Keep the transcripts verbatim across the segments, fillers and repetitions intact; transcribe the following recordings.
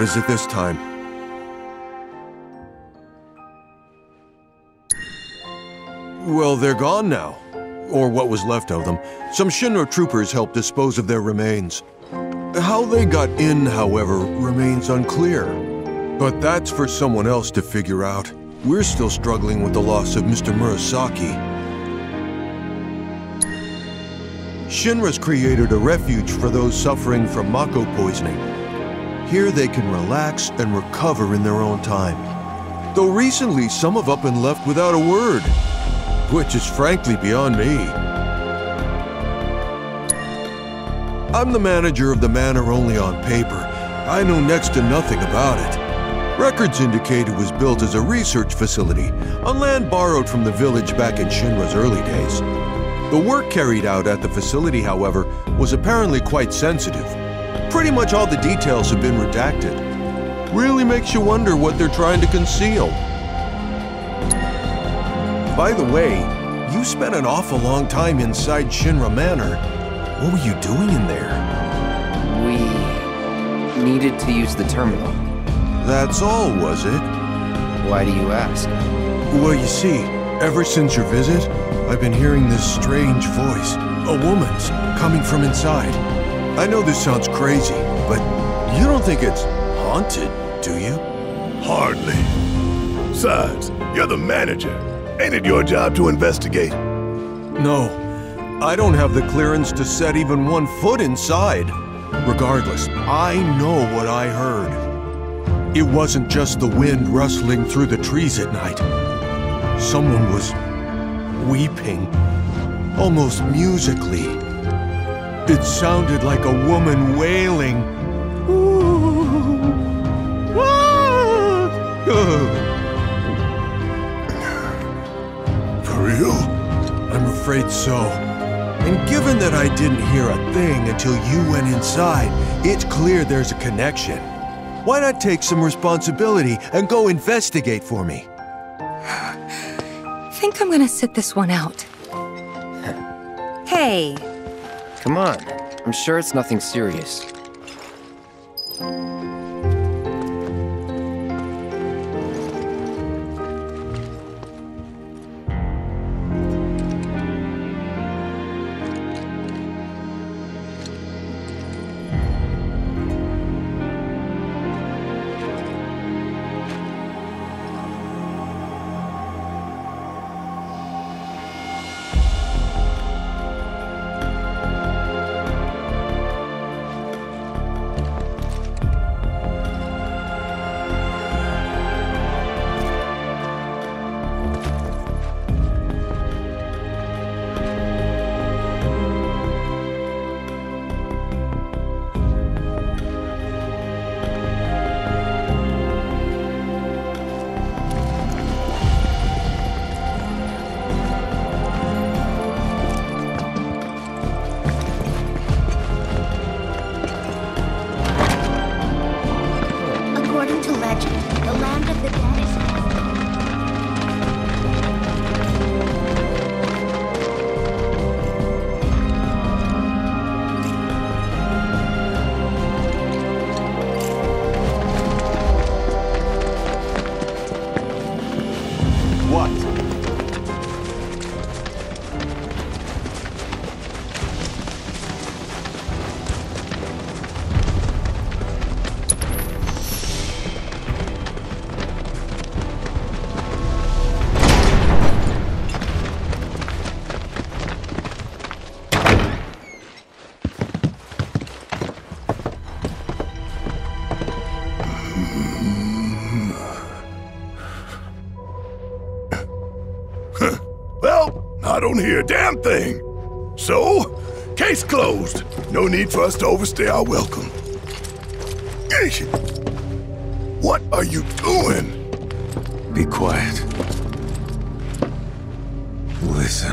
is it this time? Well, they're gone now. Or what was left of them. Some Shinra troopers helped dispose of their remains. How they got in, however, remains unclear. But that's for someone else to figure out. We're still struggling with the loss of Mister Murasaki. Shinra's created a refuge for those suffering from Mako poisoning. Here they can relax and recover in their own time. Though recently some have up and left without a word, which is frankly beyond me. I'm the manager of the manor only on paper. I know next to nothing about it. Records indicate it was built as a research facility on land borrowed from the village back in Shinra's early days. The work carried out at the facility, however, was apparently quite sensitive. Pretty much all the details have been redacted. Really makes you wonder what they're trying to conceal. By the way, you spent an awful long time inside Shinra Manor. What were you doing in there? We needed to use the terminal. That's all, was it? Why do you ask? Well, you see, ever since your visit, I've been hearing this strange voice. A woman's, coming from inside. I know this sounds crazy, but you don't think it's haunted, do you? Hardly. Besides, you're the manager. Ain't it your job to investigate? No, I don't have the clearance to set even one foot inside. Regardless, I know what I heard. It wasn't just the wind rustling through the trees at night. Someone was weeping, almost musically. It sounded like a woman wailing. For real? I'm afraid so. And given that I didn't hear a thing until you went inside, it's clear there's a connection. Why not take some responsibility and go investigate for me? I think I'm gonna sit this one out. Hey! Come on. I'm sure it's nothing serious. I don't hear a damn thing. So, case closed. No need for us to overstay our welcome. What are you doing? Be quiet. Listen.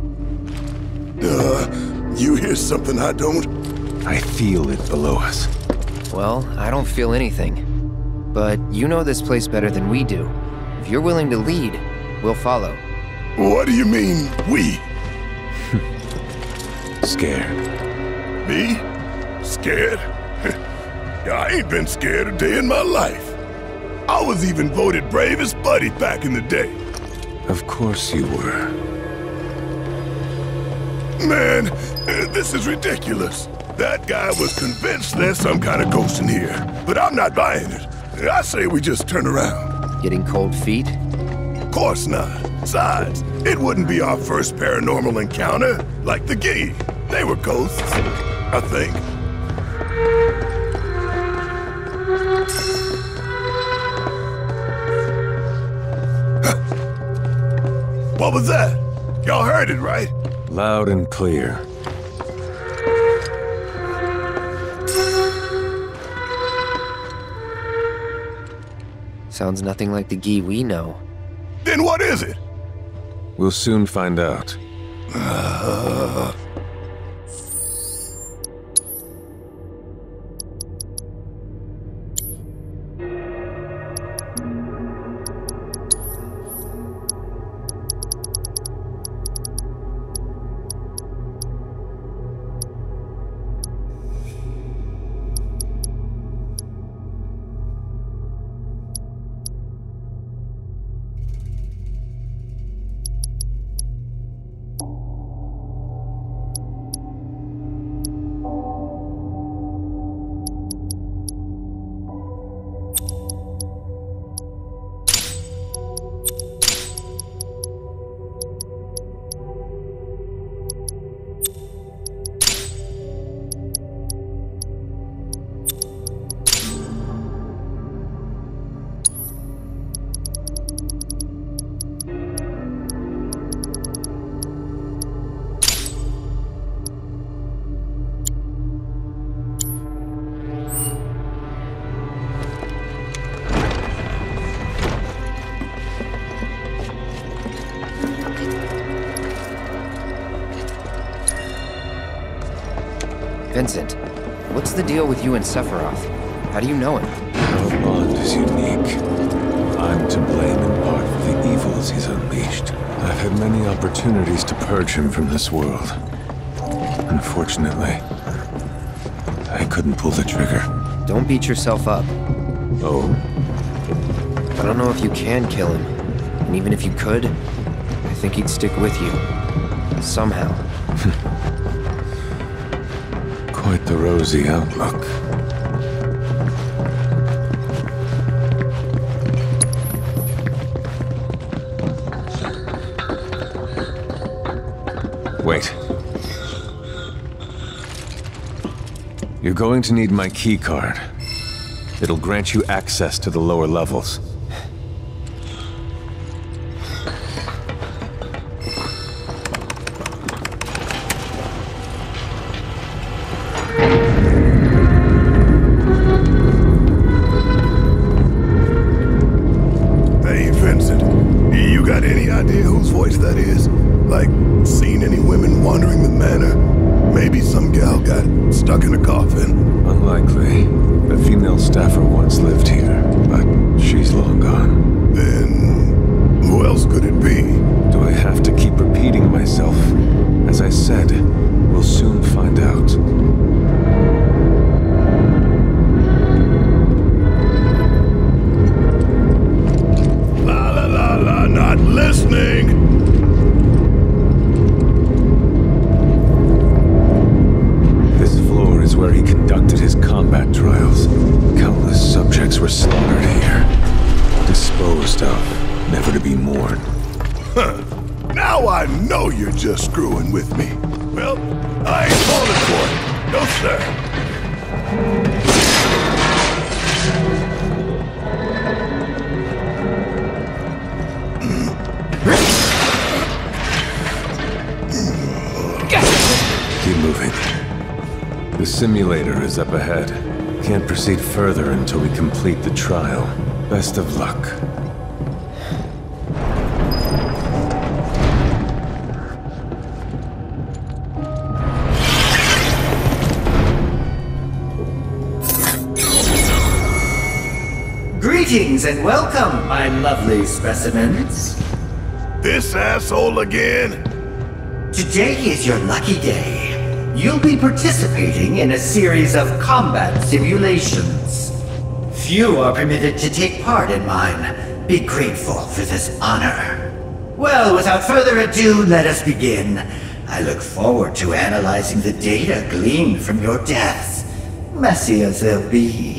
Uh, you hear something I don't? I feel it below us. Well, I don't feel anything. But you know this place better than we do. If you're willing to lead, we'll follow. What do you mean, we? Scared. Me? Scared? I ain't been scared a day in my life. I was even voted bravest buddy back in the day. Of course you were. Man, this is ridiculous. That guy was convinced there's some kind of ghost in here, but I'm not buying it. I say we just turn around. Getting cold feet? Of course not. Besides, it wouldn't be our first paranormal encounter, like the Gee. They were ghosts, I think. What was that? Y'all heard it, right? Loud and clear. Sounds nothing like the Gee we know. Then what is it? We'll soon find out. Uh... Vincent, what's the deal with you and Sephiroth? How do you know him? Our bond is unique. I'm to blame in part for the evils he's unleashed. I've had many opportunities to purge him from this world. Unfortunately, I couldn't pull the trigger. Don't beat yourself up. Oh? I don't know if you can kill him. And even if you could, I think he'd stick with you. Somehow. Quite the rosy outlook. Wait. You're going to need my key card. It'll grant you access to the lower levels. Hey, Vincent, you got any idea whose voice that is? Like, seen any women wandering the manor? Maybe some gal got stuck in a coffin. Unlikely. A female staffer once lived here, but she's long gone. Then who else could it be? Do I have to keep repeating myself? As I said, we'll soon find out. La la la la, not listening! Is where he conducted his combat trials. Countless subjects were slaughtered here. Disposed of, never to be mourned. Huh. Now I know you're just screwing with me. Well, I ain't falling for it. No, sir. Keep moving. The simulator is up ahead. Can't proceed further until we complete the trial. Best of luck. Greetings and welcome, my lovely specimens. This asshole again? Today is your lucky day. you'll be participating in a series of combat simulations. Few are permitted to take part in mine. Be grateful for this honor. Well, without further ado, let us begin. I look forward to analyzing the data gleaned from your deaths, messy as they'll be.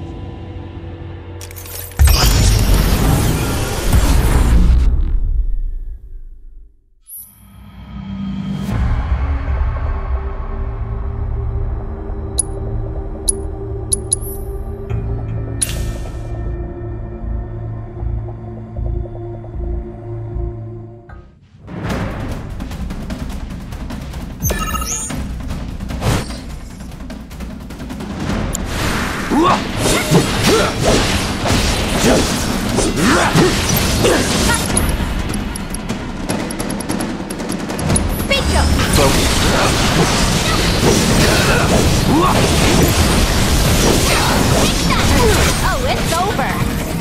Oh, it's over.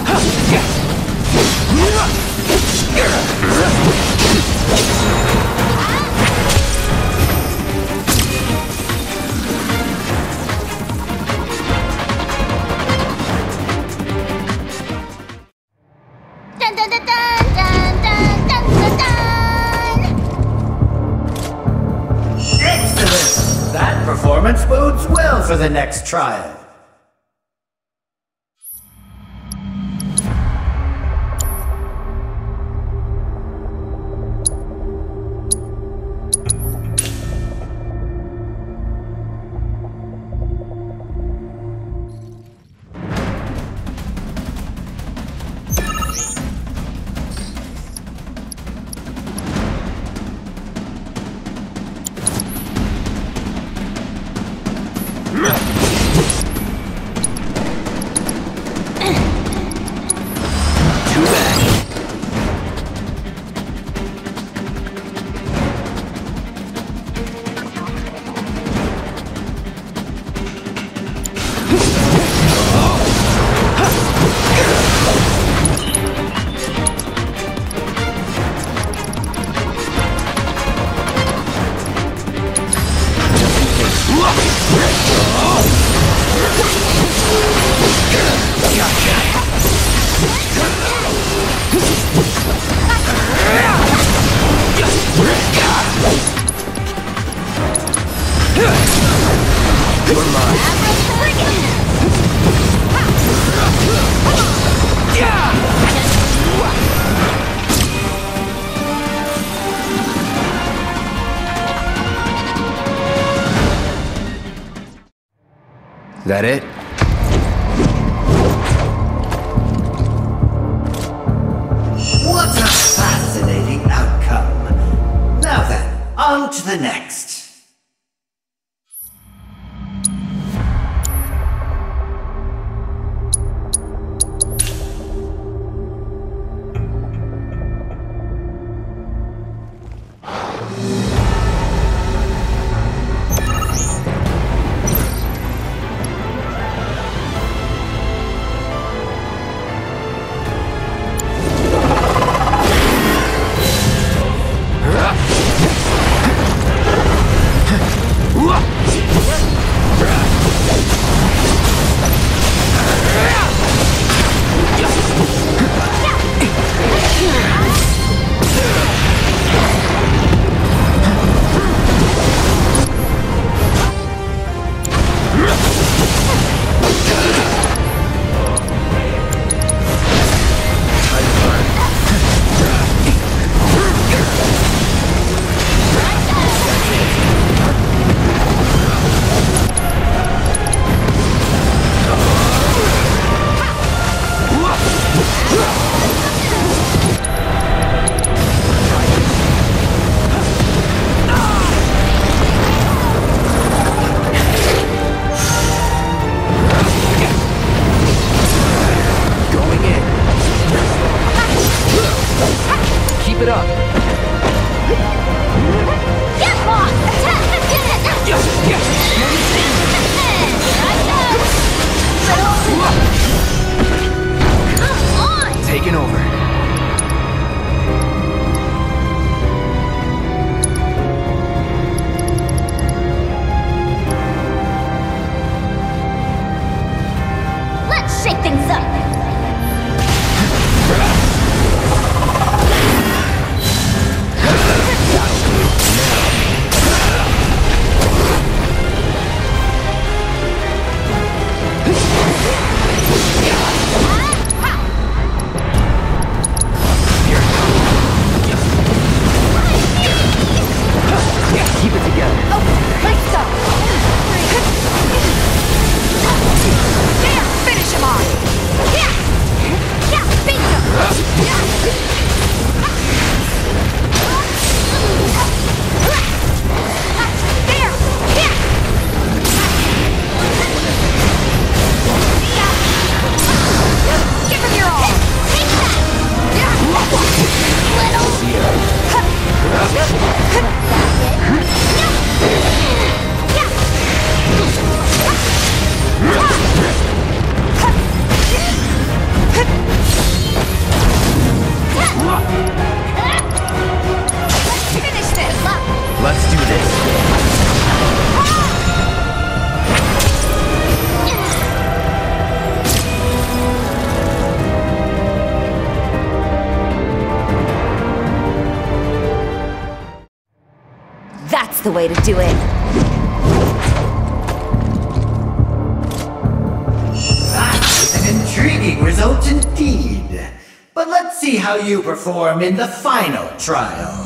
Dun dun dun dun dun dun dun dun dun. Excellent! That performance bodes well for the next trial. That it? What a fascinating outcome. Now then, on to the next. the way to do it. That is an intriguing result indeed. But let's see how you perform in the final trial.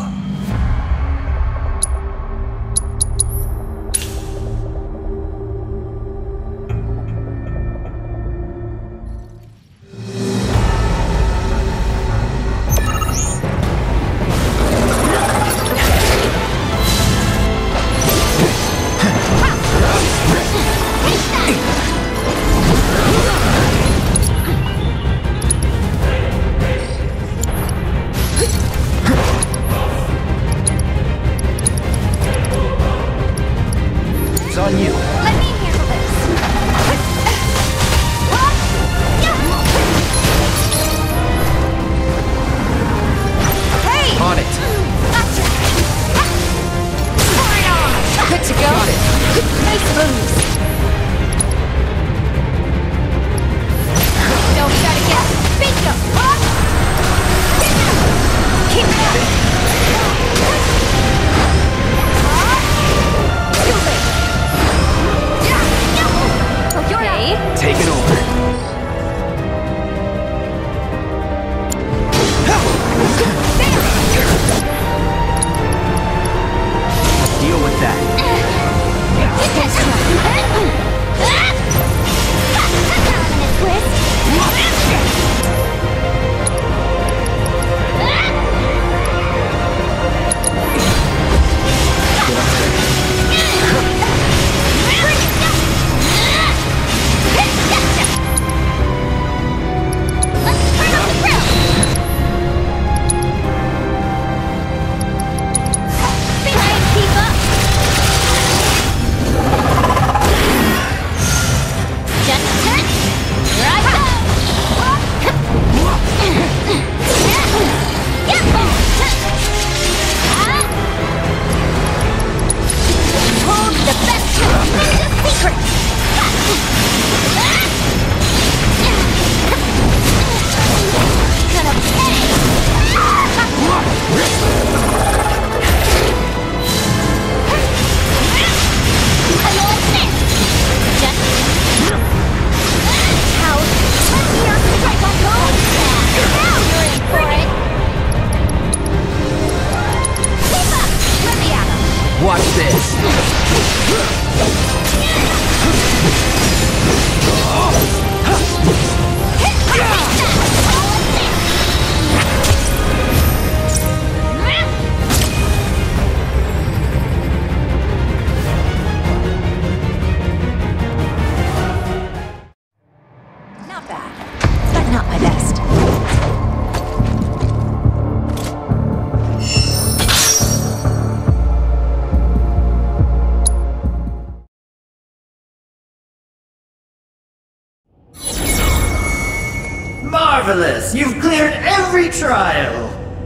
Marvelous! You've cleared every trial!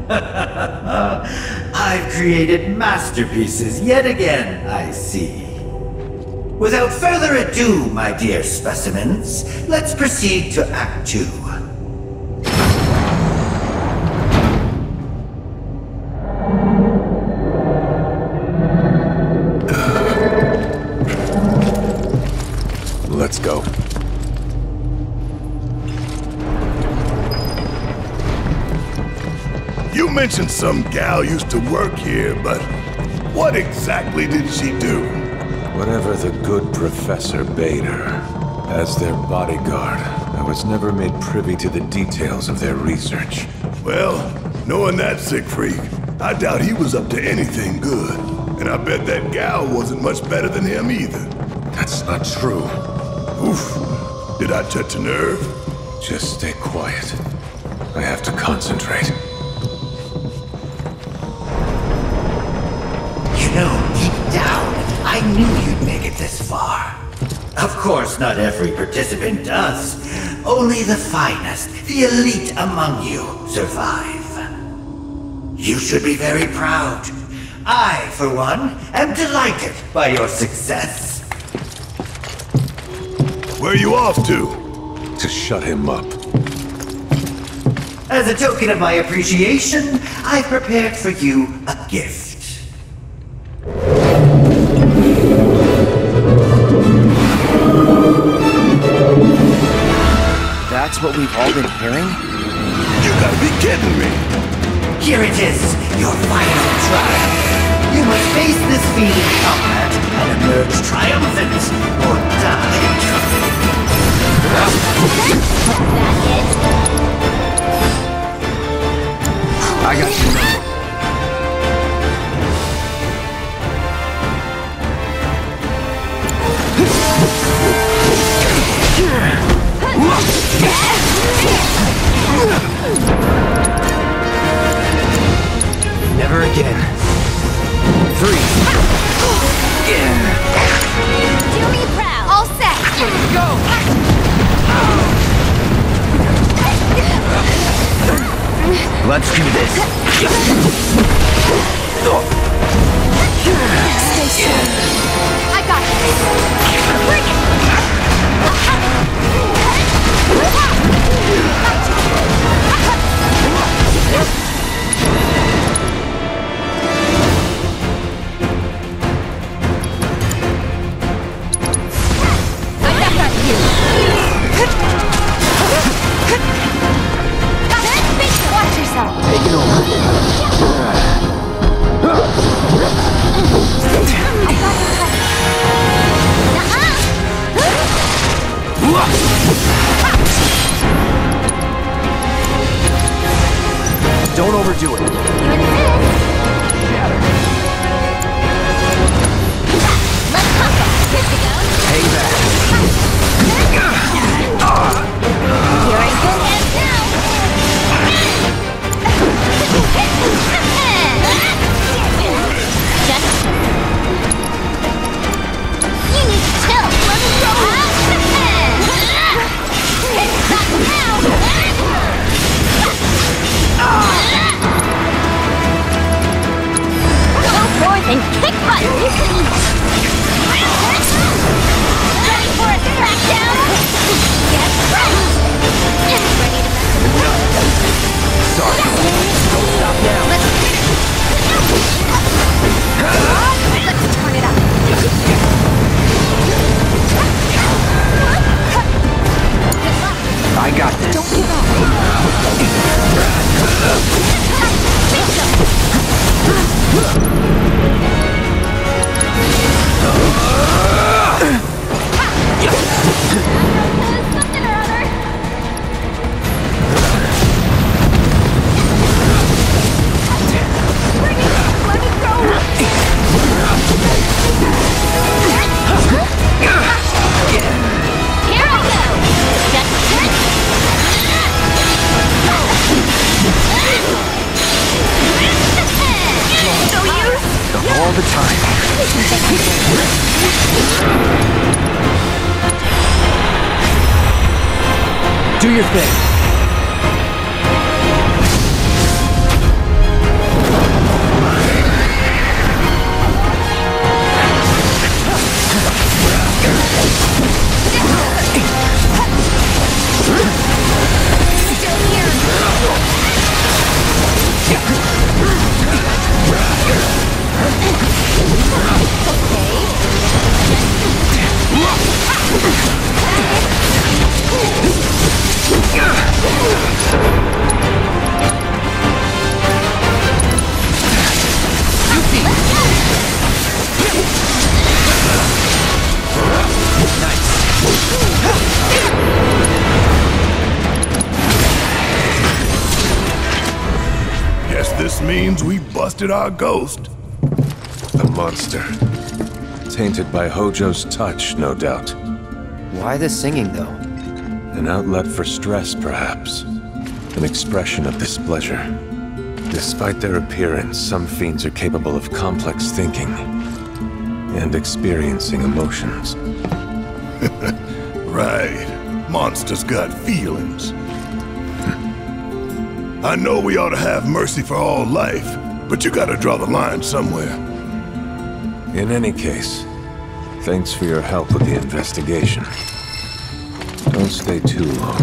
I've created masterpieces yet again, I see. Without further ado, my dear specimens, let's proceed to Act Two. Let's go. You mentioned some gal used to work here, but what exactly did she do? Whatever the good professor bade her. As their bodyguard, I was never made privy to the details of their research. Well, knowing that sick freak, I doubt he was up to anything good. And I bet that gal wasn't much better than him either. That's not true. Oof. Did I touch a nerve? Just stay quiet. I have to concentrate. You know, deep down, I knew you'd make it this far. Of course, not every participant does. Only the finest, the elite among you, survive. You should be very proud. I, for one, am delighted by your success. Where are you off to? To shut him up. As a token of my appreciation, I've prepared for you a gift. what we've all been hearing? You gotta be kidding me! Here it is, your final trial. You must face this fiend in combat and emerge triumphant or die trying. I got you. Never again. Three. Do me proud. All set. Go! Let's do this. Stay strong. I got this. Bring it. Watch yourself. Take it over. Don't overdo it. Let's pump it. Good to go. Payback. You're in good hands now. Just... You need to chill. Let me go. Stop now. Go forth and kick butt. Ready for a smackdown? Get ready. Ready to mess with me? Sorry. Don't stop now. Let's Let's turn it up. I got this. Don't give up. Something or other. Bring it. Let me go. Here I go. Just no use. All the time. Do your thing. Still here. Guess this means we busted our ghost. A monster. Tainted by Hojo's touch, no doubt. Why the singing, though? An outlet for stress, perhaps. An expression of displeasure. Despite their appearance, some fiends are capable of complex thinking and experiencing emotions. Right. Monsters got feelings. I know we ought to have mercy for all life, but you gotta draw the line somewhere. In any case, thanks for your help with the investigation. Don't stay too long.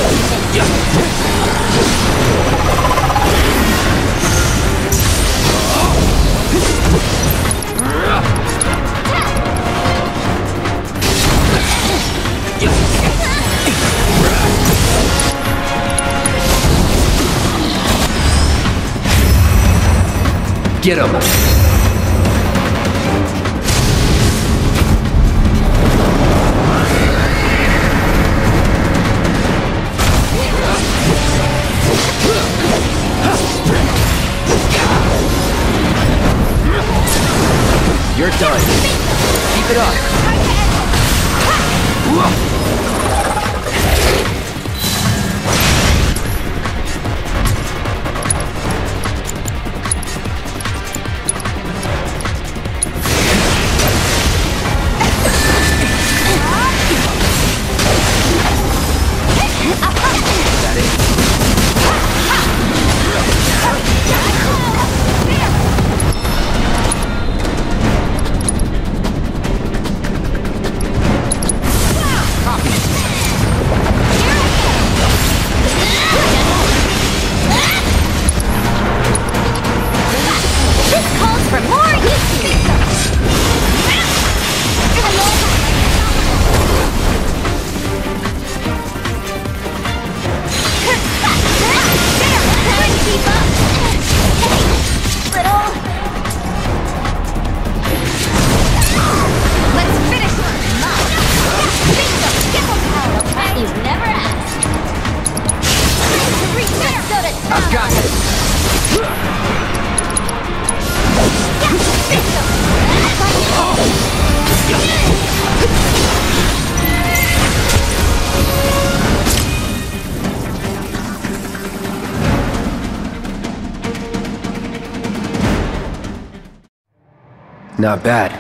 Get him! You're done. Keep it up. Not bad.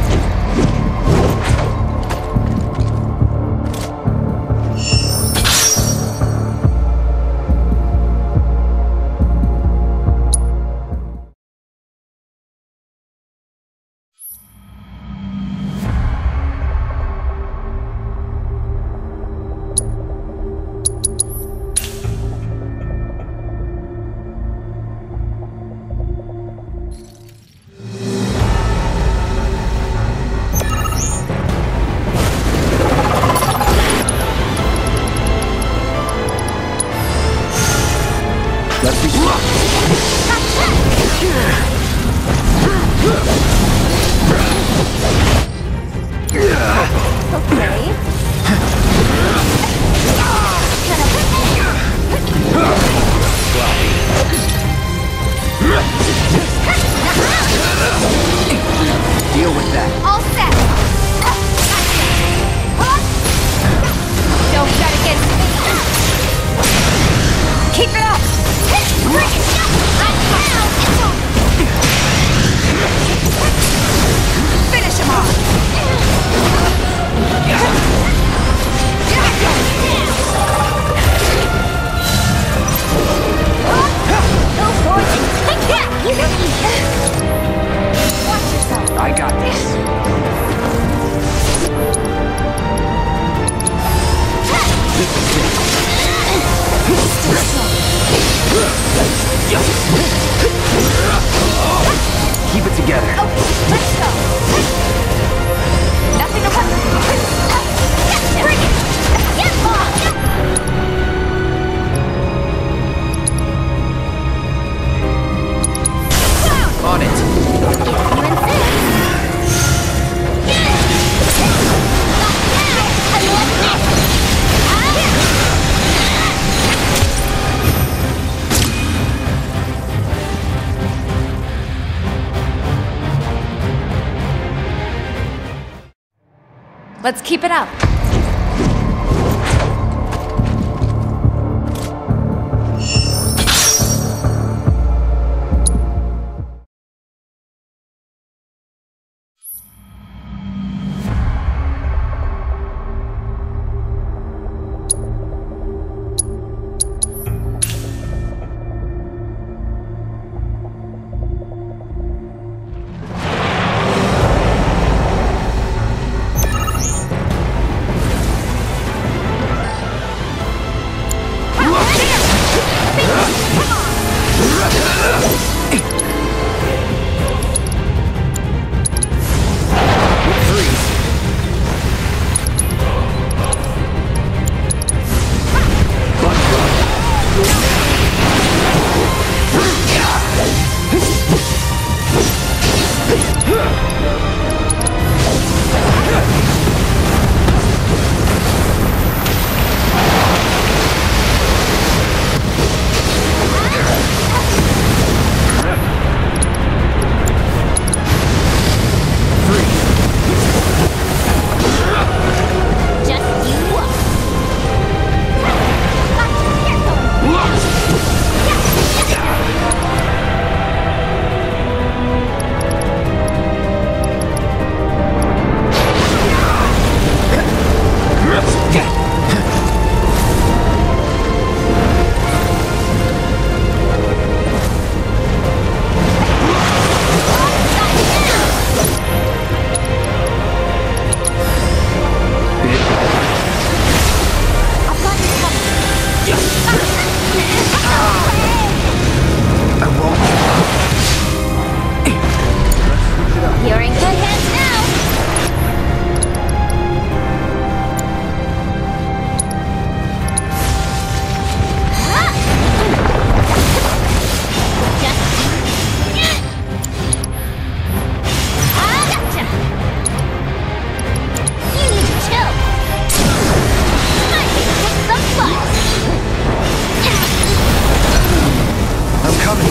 Keep it together. Okay, let's go. Nothing to worry about. Bring it. Get lost. On it. If you insist. Let's keep it up. I won't. You're in good hands now! Gotcha! You need to chill! I'm here to kick some butt! I'm coming.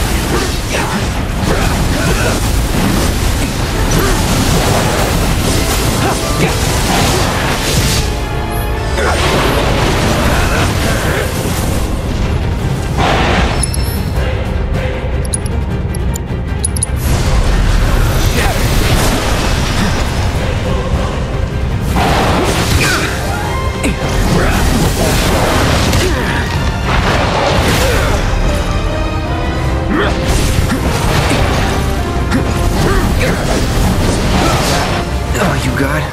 Oh, you got?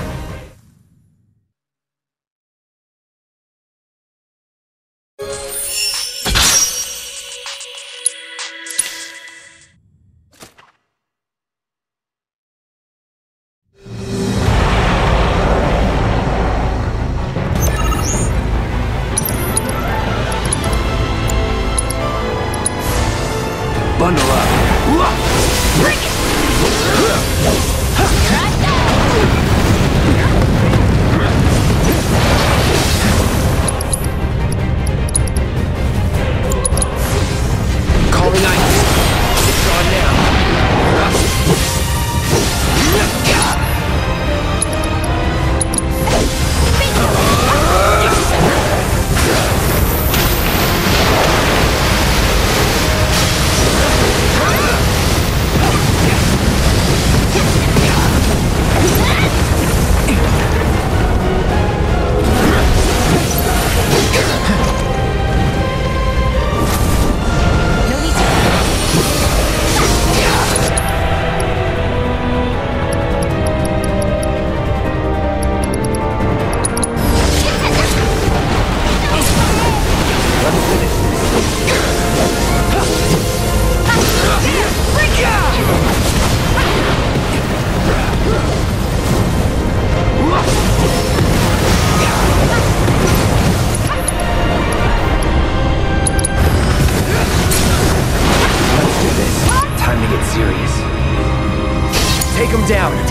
Bundle up. Break it! Here I go! Calling ice. It's on now. Take him down.